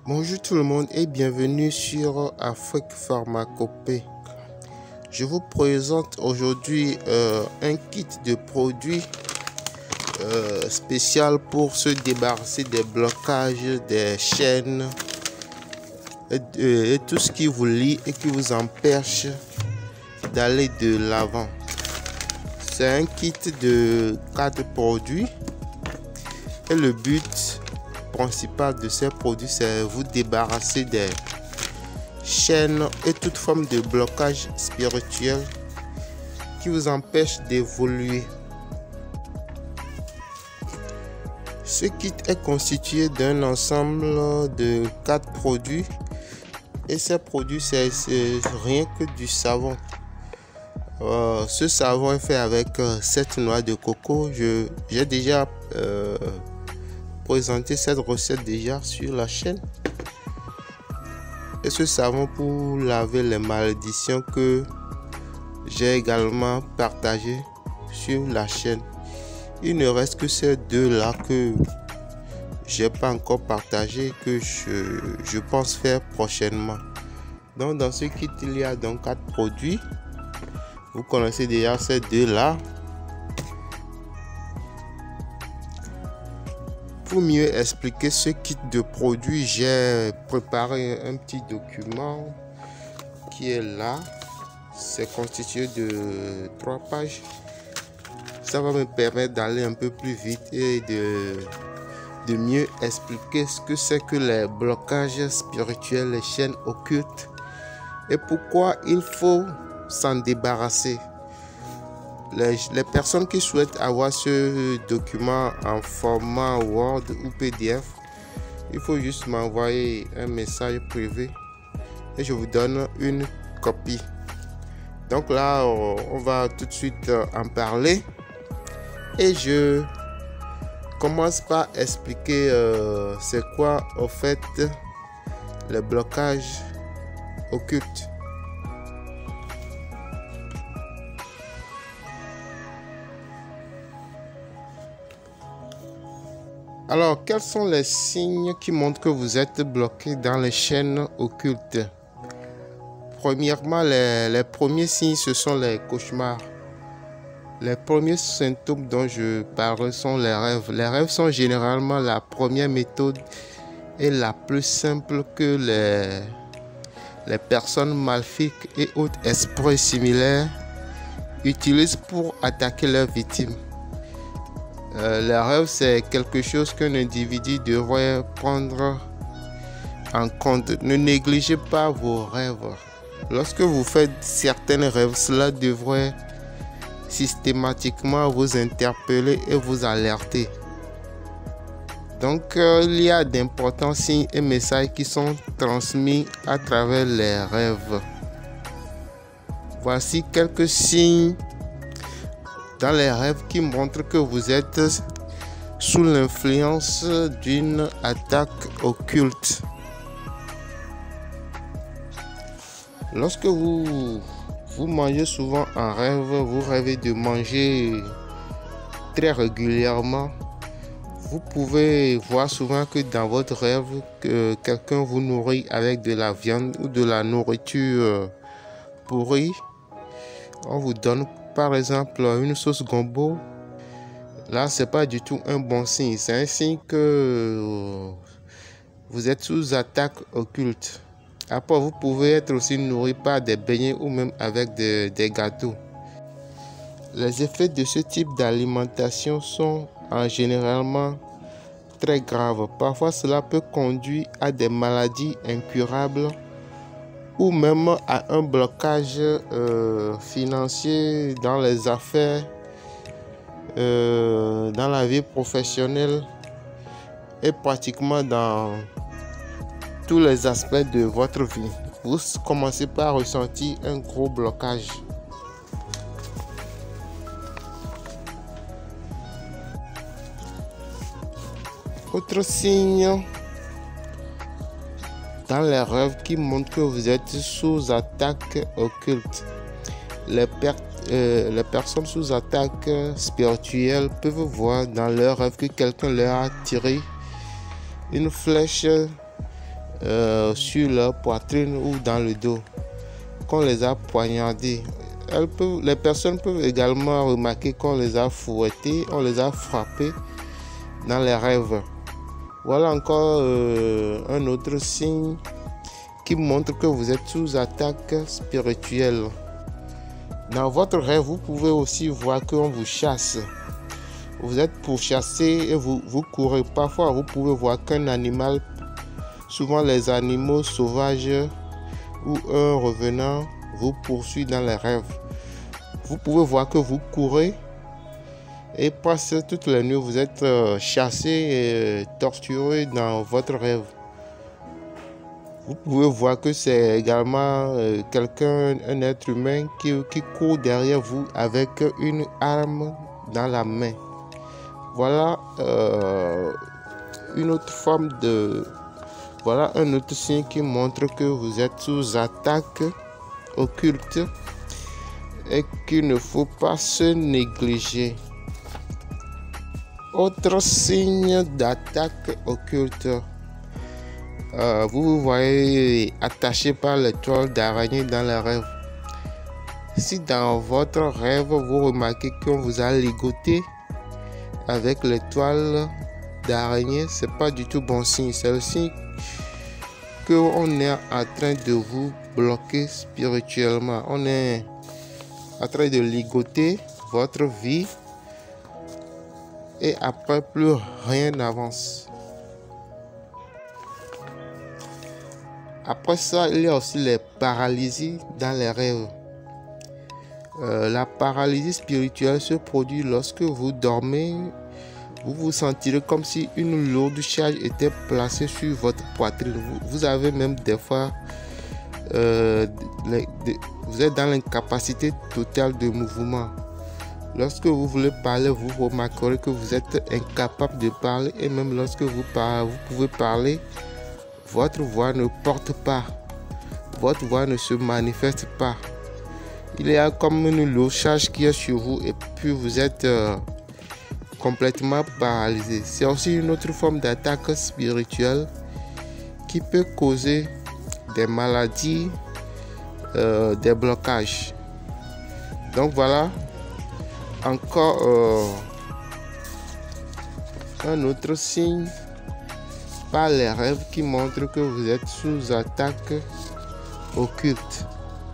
Bonjour tout le monde et bienvenue sur Afrique Pharmacopée. Je vous présente aujourd'hui un kit de produits spécial pour se débarrasser des blocages, des chaînes et tout ce qui vous lie et qui vous empêche d'aller de l'avant. C'est un kit de 4 produits et le but principal de ces produits, c'est vous débarrasser des chaînes et toute forme de blocage spirituel qui vous empêche d'évoluer. Ce kit est constitué d'un ensemble de 4 produits et ces produits, c'est rien que du savon. Ce savon est fait avec 7 noix de coco. J'ai déjà présenté cette recette déjà sur la chaîne. Et ce savon pour laver les malédictions que j'ai également partagé sur la chaîne. Il ne reste que ces deux là que j'ai pas encore partagé, que je pense faire prochainement. Donc dans ce kit il y a donc 4 produits. Vous connaissez déjà ces deux là. Pour mieux expliquer ce kit de produits, j'ai préparé un petit document qui est là. C'est constitué de 3 pages. Ça va me permettre d'aller un peu plus vite et de mieux expliquer ce que c'est que les blocages spirituels, les chaînes occultes et pourquoi il faut s'en débarrasser. Les personnes qui souhaitent avoir ce document en format Word ou PDF, il faut juste m'envoyer un message privé et je vous donne une copie. Donc là, on va tout de suite en parler et je commence par expliquer c'est quoi au fait le blocage occulte. Alors, quels sont les signes qui montrent que vous êtes bloqué dans les chaînes occultes? Premièrement, les premiers signes, ce sont les cauchemars. Les premiers symptômes dont je parle sont les rêves. Les rêves sont généralement la première méthode et la plus simple que les personnes maléfiques et autres esprits similaires utilisent pour attaquer leurs victimes. Les rêves, c'est quelque chose qu'un individu devrait prendre en compte. Ne négligez pas vos rêves. Lorsque vous faites certains rêves, cela devrait systématiquement vous interpeller et vous alerter. Donc, il y a d'importants signes et messages qui sont transmis à travers les rêves. Voici quelques signes dans les rêves qui montrent que vous êtes sous l'influence d'une attaque occulte. Lorsque vous mangez souvent en rêve, vous rêvez de manger très régulièrement, vous pouvez voir souvent que dans votre rêve, que quelqu'un vous nourrit avec de la viande ou de la nourriture pourrie. On vous donne par exemple une sauce gombo. Là, c'est pas du tout un bon signe. C'est un signe que vous êtes sous attaque occulte. Après, vous pouvez être aussi nourri par des beignets ou même avec des gâteaux. Les effets de ce type d'alimentation sont généralement très graves. Parfois, cela peut conduire à des maladies incurables ou même à un blocage financier dans les affaires, dans la vie professionnelle et pratiquement dans tous les aspects de votre vie. Vous commencez par ressentir un gros blocage. Autre signe dans les rêves qui montrent que vous êtes sous attaque occulte. Les personnes sous attaque spirituelle peuvent voir dans leurs rêves que quelqu'un leur a tiré une flèche sur leur poitrine ou dans le dos, qu'on les a poignardés. Les personnes peuvent également remarquer qu'on les a fouettés, on les a frappés dans les rêves. Voilà encore un autre signe qui montre que vous êtes sous attaque spirituelle. Dans votre rêve, vous pouvez aussi voir qu'on vous chasse. Vous êtes pourchassé et vous courez. Parfois, vous pouvez voir qu'un animal, souvent les animaux sauvages ou un revenant, vous poursuit dans les rêves. Vous pouvez voir que vous courez et presque toutes les nuits, vous êtes chassé et torturé dans votre rêve. Vous pouvez voir que c'est également quelqu'un, un être humain qui court derrière vous avec une arme dans la main. Voilà une autre forme de... Voilà un autre signe qui montre que vous êtes sous attaque occulte et qu'il ne faut pas se négliger. Autre signe d'attaque occulte. Vous vous voyez attaché par les toiles d'araignée dans les rêves. Si dans votre rêve, vous remarquez qu'on vous a ligoté avec les toiles d'araignée, c'est pas du tout bon signe. C'est le signe qu'on est en train de vous bloquer spirituellement. On est en train de ligoter votre vie et après plus rien n'avance. Après ça, il y a aussi les paralysies dans les rêves. La paralysie spirituelle se produit lorsque vous dormez. Vous vous sentirez comme si une lourde charge était placée sur votre poitrine. Vous avez même des fois, vous êtes dans l'incapacité totale de mouvement. Lorsque vous voulez parler, vous remarquerez que vous êtes incapable de parler. Et même lorsque vous pouvez parler, votre voix ne porte pas. Votre voix ne se manifeste pas. Il y a comme une lourde charge qui est sur vous et puis vous êtes complètement paralysé. C'est aussi une autre forme d'attaque spirituelle qui peut causer des maladies, des blocages. Donc voilà encore un autre signe par les rêves qui montre que vous êtes sous attaque occulte.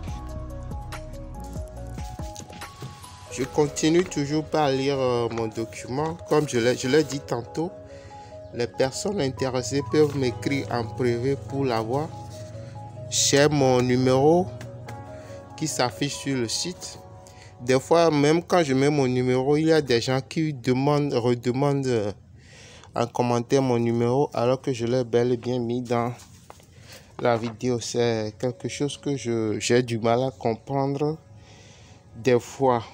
Je continue toujours par lire mon document. Comme je l'ai dit tantôt, les personnes intéressées peuvent m'écrire en privé pour l'avoir. J'ai mon numéro qui s'affiche sur le site. Des fois, même quand je mets mon numéro, il y a des gens qui redemandent en commentaire mon numéro alors que je l'ai bel et bien mis dans la vidéo. C'est quelque chose que j'ai du mal à comprendre des fois.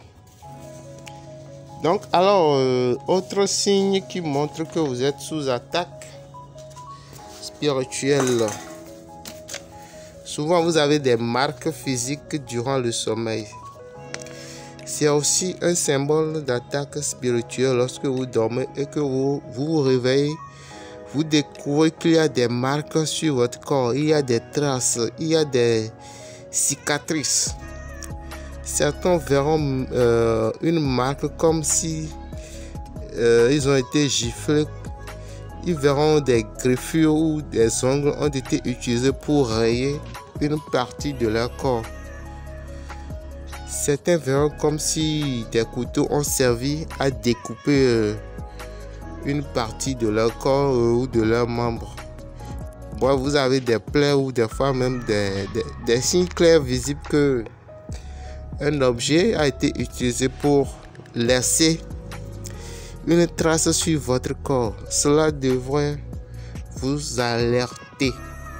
Donc, alors, autre signe qui montre que vous êtes sous attaque spirituelle. Souvent, vous avez des marques physiques durant le sommeil. C'est aussi un symbole d'attaque spirituelle lorsque vous dormez et que vous vous réveillez. Vous découvrez qu'il y a des marques sur votre corps, il y a des traces, il y a des cicatrices. Certains verront une marque comme si ils ont été giflés. Ils verront des griffures ou des ongles ont été utilisés pour rayer une partie de leur corps. Certains verront comme si des couteaux ont servi à découper une partie de leur corps ou de leurs membres. Bon, vous avez des plaies ou des fois même des signes clairs visibles que un objet a été utilisé pour laisser une trace sur votre corps. Cela devrait vous alerter.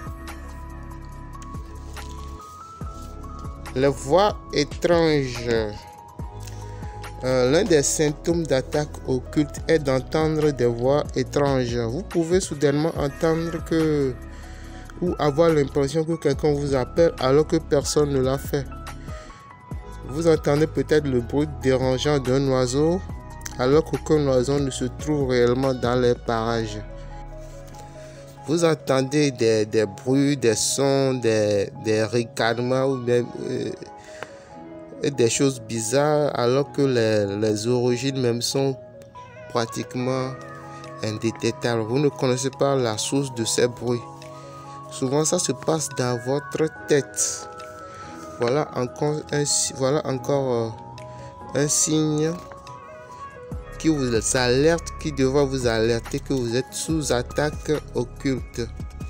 Les voix étranges. L'un des symptômes d'attaque occulte est d'entendre des voix étranges. Vous pouvez soudainement entendre ou avoir l'impression que quelqu'un vous appelle alors que personne ne l'a fait. Vous entendez peut-être le bruit dérangeant d'un oiseau alors qu'aucun oiseau ne se trouve réellement dans les parages. vous entendez des bruits, des sons, des ricanements ou même des choses bizarres alors que les origines même sont pratiquement indétectables. Vous ne connaissez pas la source de ces bruits. Souvent ça se passe dans votre tête. Voilà encore un signe qui vous alerte, qui devra vous alerter que vous êtes sous attaque occulte.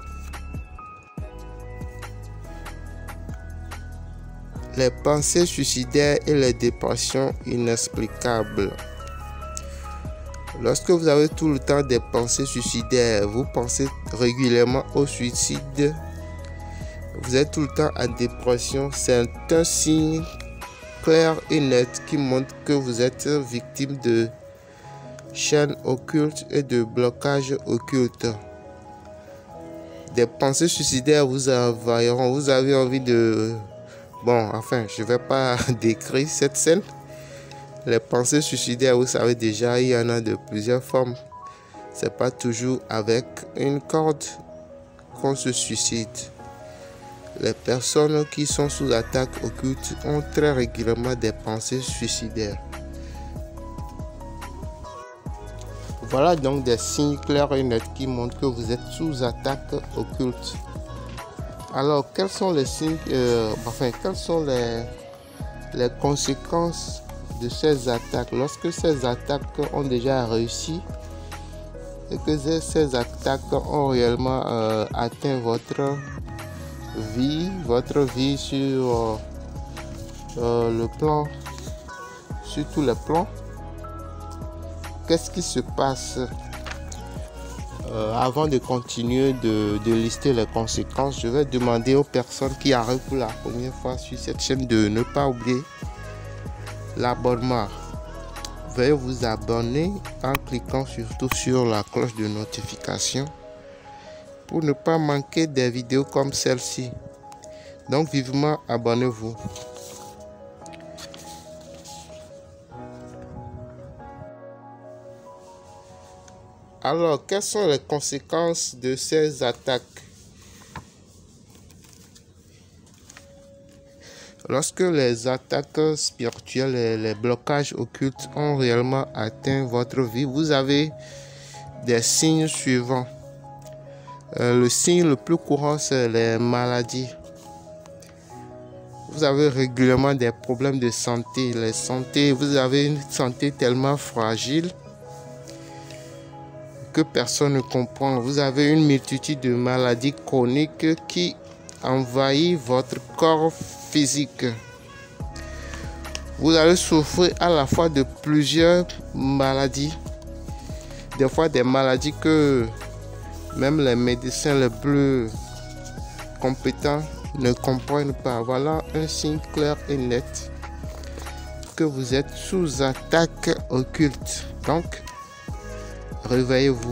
Les pensées suicidaires et les dépressions inexplicables. Lorsque vous avez tout le temps des pensées suicidaires, vous pensez régulièrement au suicide, vous êtes tout le temps en dépression, c'est un signe clair et net qui montre que vous êtes victime de chaînes occultes et de blocages occultes. Des pensées suicidaires vous envahiront, vous avez envie de... Bon, enfin, je ne vais pas décrire cette scène. Les pensées suicidaires, vous savez déjà, il y en a de plusieurs formes. C'est pas toujours avec une corde qu'on se suicide. Les personnes qui sont sous attaque occulte ont très régulièrement des pensées suicidaires. Voilà donc des signes clairs et nets qui montrent que vous êtes sous attaque occulte. Alors, quels sont les signes, quelles sont les conséquences de ces attaques? Lorsque ces attaques ont déjà réussi et que ces attaques ont réellement atteint votre vie sur le plan, sur tous les plans, qu'est-ce qui se passe? Avant de continuer de lister les conséquences, je vais demander aux personnes qui arrivent pour la première fois sur cette chaîne de ne pas oublier l'abonnement. Veuillez vous abonner en cliquant surtout sur la cloche de notification pour ne pas manquer des vidéos comme celle-ci. Donc vivement abonnez-vous. Alors, quelles sont les conséquences de ces attaques? Lorsque les attaques spirituelles et les blocages occultes ont réellement atteint votre vie, vous avez des signes suivants. Le signe le plus courant, c'est les maladies. Vous avez régulièrement des problèmes de santé. Vous avez une santé tellement fragile que personne ne comprend. Vous avez une multitude de maladies chroniques qui envahissent votre corps physique. Vous allez souffrir à la fois de plusieurs maladies. Des fois des maladies que même les médecins les plus compétents ne comprennent pas. Voilà un signe clair et net que vous êtes sous attaque occulte. Donc, réveillez-vous.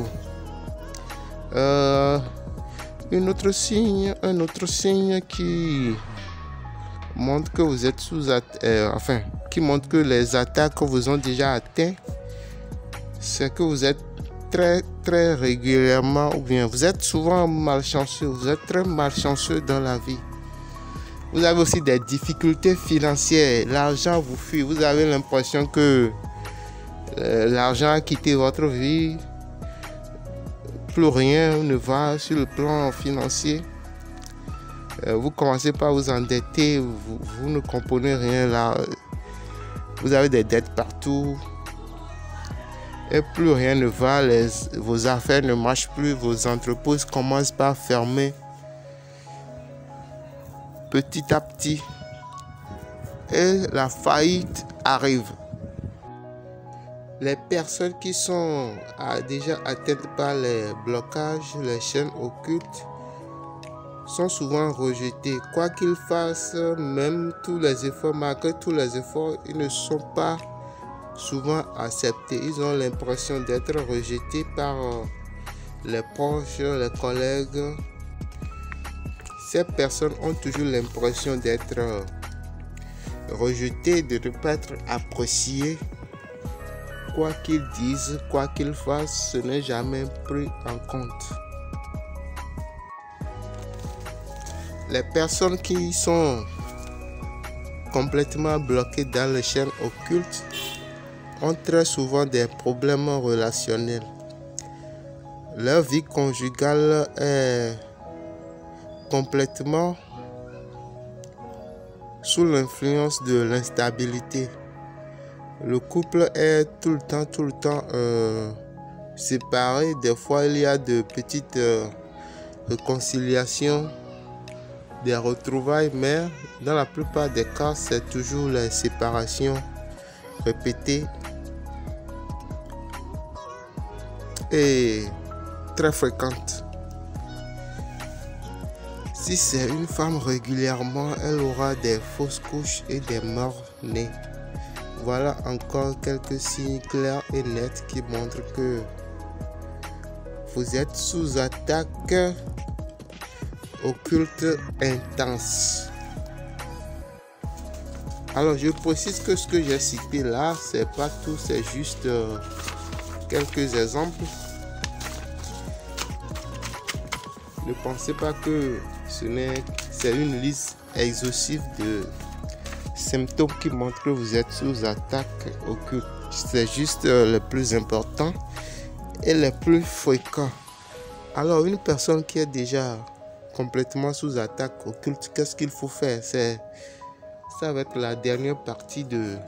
Un autre signe qui montre que vous êtes sous attaque, qui montre que les attaques vous ont déjà atteint, c'est que vous êtes très régulièrement, ou bien vous êtes souvent malchanceux, vous êtes très malchanceux dans la vie. Vous avez aussi des difficultés financières, l'argent vous fuit, vous avez l'impression que l'argent a quitté votre vie, plus rien ne va sur le plan financier. Vous commencez par vous endetter, vous ne comprenez rien là. Vous avez des dettes partout et plus rien ne va, vos affaires ne marchent plus, vos entreprises commencent par fermer petit à petit et la faillite arrive. Les personnes qui sont déjà atteintes par les blocages, les chaînes occultes, sont souvent rejetées. Quoi qu'ils fassent, même tous les efforts, malgré tous les efforts, ils ne sont pas souvent acceptés. Ils ont l'impression d'être rejetés par les proches, les collègues. Ces personnes ont toujours l'impression d'être rejetées, de ne pas être appréciées. Quoi qu'ils disent, quoi qu'ils fassent, ce n'est jamais pris en compte. Les personnes qui sont complètement bloquées dans les chaînes occultes ont très souvent des problèmes relationnels. Leur vie conjugale est complètement sous l'influence de l'instabilité. Le couple est tout le temps séparé. Des fois, il y a de petites réconciliations, des retrouvailles, mais dans la plupart des cas, c'est toujours les séparations répétées et très fréquentes. Si c'est une femme régulièrement, elle aura des fausses couches et des morts-nés. Voilà encore quelques signes clairs et nets qui montrent que vous êtes sous attaque occulte intense. Alors je précise que ce que j'ai cité là, c'est pas tout, c'est juste quelques exemples. Ne pensez pas que c'est une liste exhaustive de symptômes qui montrent que vous êtes sous attaque occulte. C'est juste les plus importants et les plus fréquents. Alors une personne qui est déjà complètement sous attaque occulte, qu'est-ce qu'il faut faire? Ça va être la dernière partie de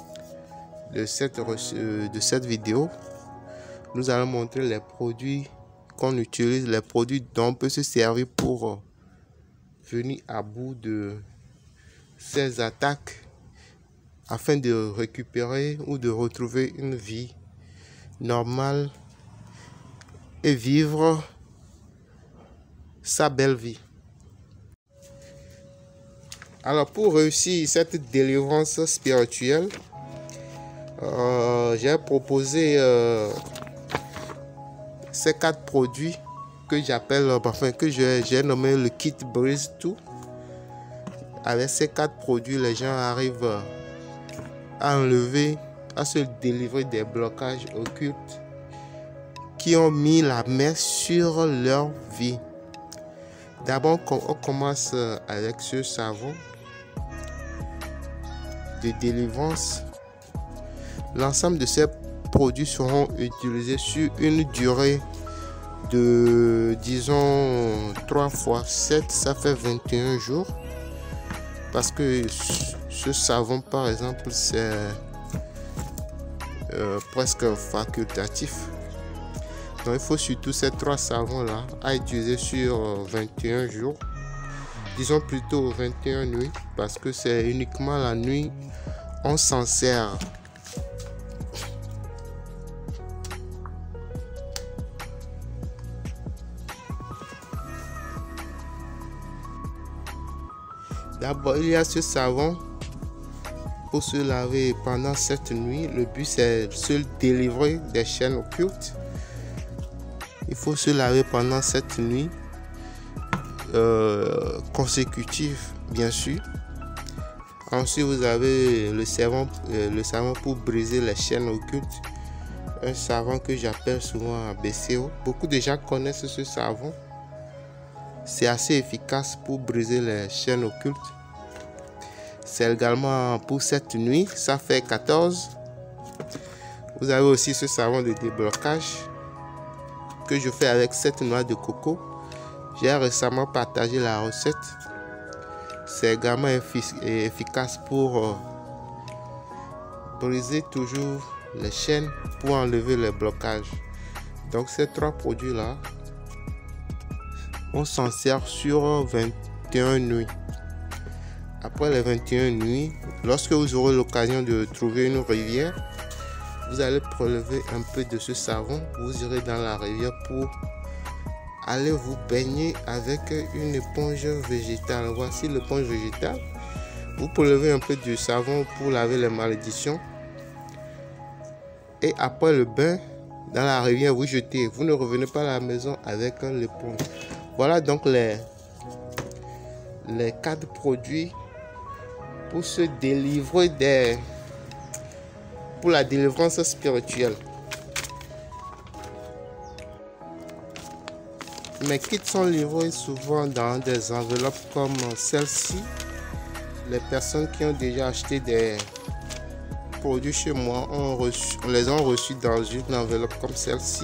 cette vidéo. Nous allons montrer les produits qu'on utilise, les produits dont on peut se servir pour venir à bout de ces attaques afin de récupérer ou de retrouver une vie normale et vivre sa belle vie. Alors pour réussir cette délivrance spirituelle, j'ai proposé ces 4 produits que j'appelle, que j'ai nommé le kit Brise Tout. Avec ces 4 produits, les gens arrivent à enlever, à se délivrer des blocages occultes qui ont mis la main sur leur vie. D'abord, on commence avec ce savon de délivrance. L'ensemble de ces produits seront utilisés sur une durée de, disons, 3 x 7, ça fait 21 jours. Parce que ce savon, par exemple, c'est presque facultatif. Donc, il faut surtout ces 3 savons-là à utiliser sur 21 jours. Disons plutôt 21 nuits, parce que c'est uniquement la nuit on s'en sert. D'abord, il y a ce savon pour se laver pendant cette nuit. Le but, c'est de se délivrer des chaînes occultes. Il faut se laver pendant cette nuit consécutive, bien sûr. Ensuite, vous avez le savon pour briser les chaînes occultes. Un savon que j'appelle souvent BCO. Beaucoup de gens connaissent ce savon. C'est assez efficace pour briser les chaînes occultes. C'est également pour cette nuit, ça fait 14. Vous avez aussi ce savon de déblocage que je fais avec 7 noix de coco. J'ai récemment partagé la recette. C'est également efficace pour briser toujours les chaînes, pour enlever les blocages. Donc ces 3 produits là, on s'en sert sur 21 nuits. Après les 21 nuits, lorsque vous aurez l'occasion de trouver une rivière, vous allez prélever un peu de ce savon. Vous irez dans la rivière pour aller vous baigner avec une éponge végétale. Voici l'éponge végétale. Vous prélevez un peu du savon pour laver les malédictions. Et après le bain, dans la rivière, vous jetez. Vous ne revenez pas à la maison avec l'éponge. Voilà donc les 4 produits pour se délivrer pour la délivrance spirituelle. Mes kits sont livrés souvent dans des enveloppes comme celle-ci. Les personnes qui ont déjà acheté des produits chez moi les ont reçus dans une enveloppe comme celle-ci.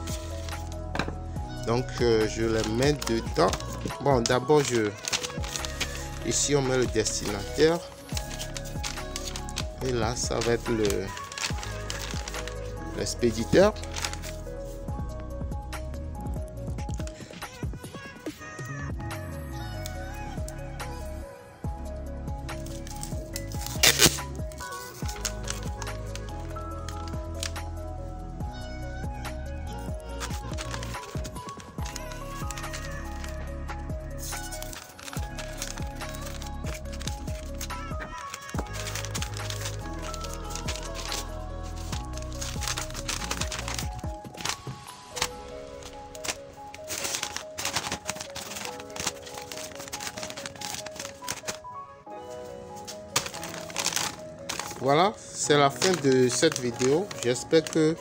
Donc je les mets dedans. Bon, d'abord ici on met le destinataire et là ça va être l'expéditeur. Voilà, c'est la fin de cette vidéo. J'espère que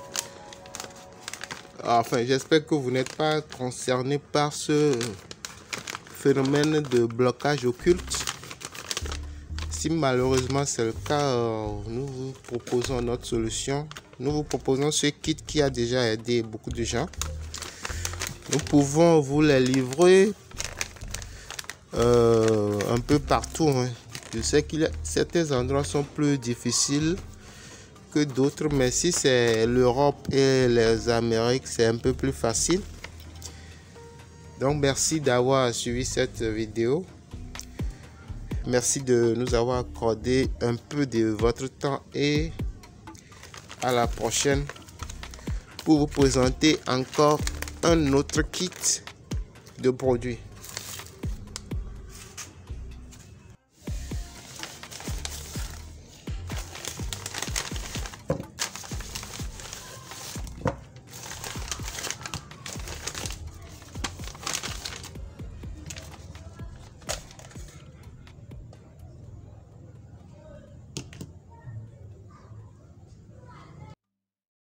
vous n'êtes pas concerné par ce phénomène de blocage occulte. Si malheureusement c'est le cas, nous vous proposons notre solution. Nous vous proposons ce kit qui a déjà aidé beaucoup de gens. Nous pouvons vous les livrer un peu partout, hein. Je sais que certains endroits sont plus difficiles que d'autres, mais si c'est l'Europe et les Amériques, c'est un peu plus facile. Donc merci d'avoir suivi cette vidéo. Merci de nous avoir accordé un peu de votre temps et à la prochaine pour vous présenter encore un autre kit de produits.